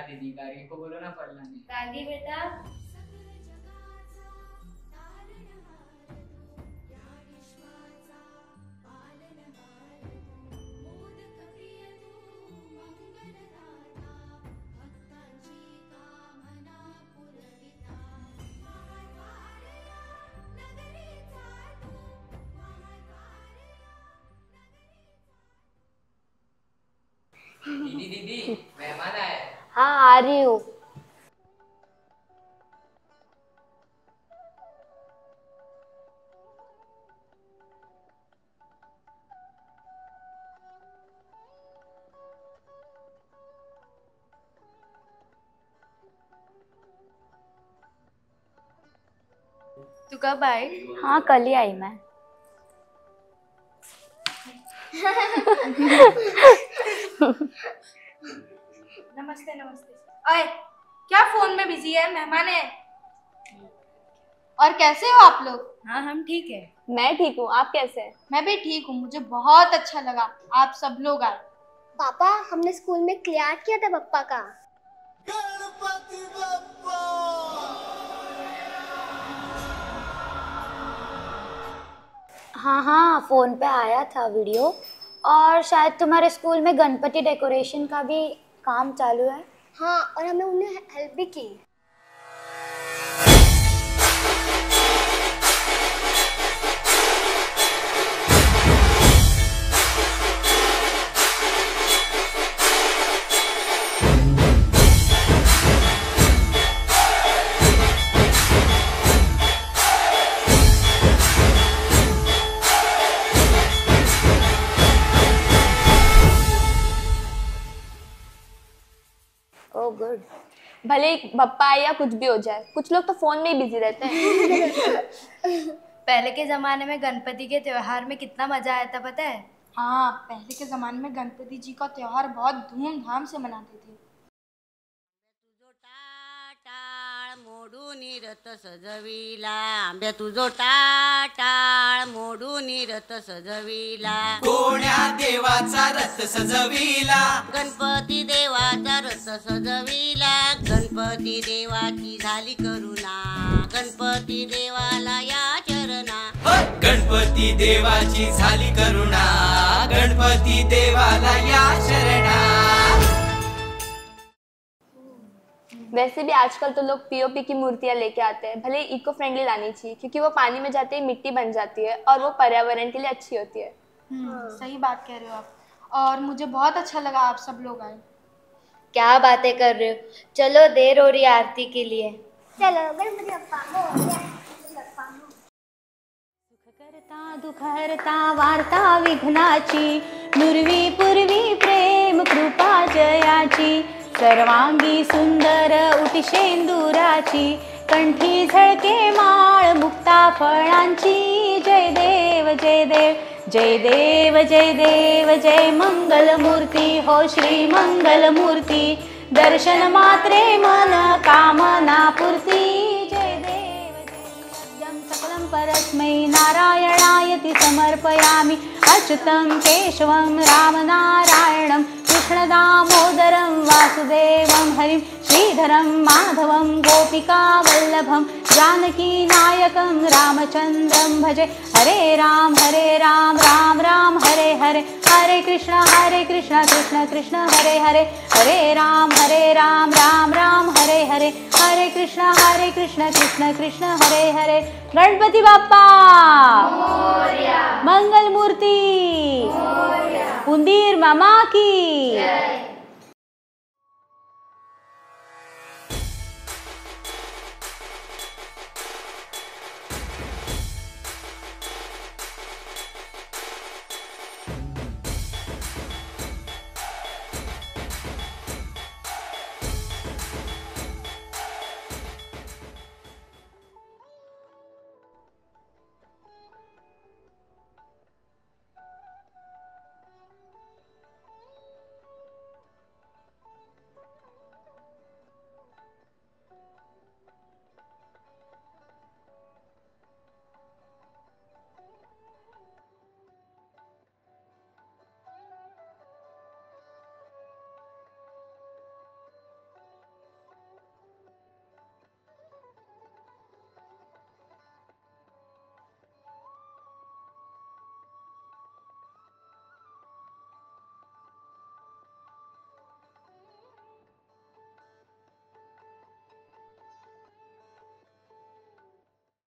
दीदी, गार्गी को बोलो ना फल लाने। गार्गी बेटा। दीदी दीदी, मेहमान आए। हाँ आ रही हूँ। तू कब आई? हाँ कल ही आई मैं। नमस्ते नमस्ते। ओए क्या फोन में बिजी है? मेहमान है। और कैसे हो आप लोग? हाँ हम ठीक है। मैं ठीक हूँ, आप कैसे हैं? मैं भी ठीक हूँ। मुझे बहुत अच्छा लगा आप सब लोग आए। पापा हमने स्कूल में क्लियर किया था पप्पा का। गणपति बप्पा। हाँ हाँ फोन पे आया था वीडियो। और शायद तुम्हारे स्कूल में गणपति डेकोरेशन का भी काम चालू है। हाँ और हमने उन्हें हेल्प भी की। Oh good. भले ही बप्पा आए या कुछ भी हो जाए, कुछ लोग तो फोन में ही बिजी रहते हैं। पहले के जमाने में गणपति के त्योहार में कितना मजा आया था पता है? हाँ पहले के जमाने में गणपति जी का त्योहार बहुत धूमधाम से मनाते थे। मोडूनी रथ सजविला, आंब्या तुझो टाटाळ मोडूनी रथ सजविला, कोण्या देवाचा रथ सजविला, गणपती देवाचा रथ सजविला, गणपती देवाची झाली करुणा, गणपती देवाला या चरणा, गणपती देवाची झाली करुणा, गणपती देवाला या शरणा। वैसे भी आजकल तो लोग पीओपी की मूर्तियां लेके आते हैं, भले इको फ्रेंडली लानी चाहिए क्योंकि वो पानी में जाते ही मिट्टी बन जाती है और वो पर्यावरण के लिए अच्छी होती है। सही बात कह रहे हो आप। और मुझे बहुत अच्छा लगा आप सब लोग आए। क्या बातें कर रहे हो? चलो देर हो रही है आरती के लिए। चलो गणपति बप्पा मोरया। करता दुखहरता वार्ता विघ्नाची, नुरवी पूर्वी प्रेम कृपा जयाची, सर्वांगी सुंदर उटिशेंदुराची, कंठी झळके माळ मुक्ता फळांची, जय देव जय देव जय देव जय देव जय मंगल मूर्ती हो श्री मंगल मूर्ती, दर्शन मात्रे मन कामना पूर्ती, जय देव जय सकलं परस्मै नारायणायति समर्पयामि, अच्युतं केशवं रामनारायणं कृष्णदामोदरं वासुदेवं हरिं श्रीधरं माधवं गोपिकावल्लभं जानकीनायकं रामचन्द्रं भजे, हरे राम राम राम हरे हरे, हरे कृष्ण कृष्ण कृष्ण हरे हरे, हरे राम राम राम हरे हरे, हरे कृष्ण कृष्ण कृष्ण हरे हरे। गणपति बाप्पा मंगल मूर्ति, उंदीर मामा की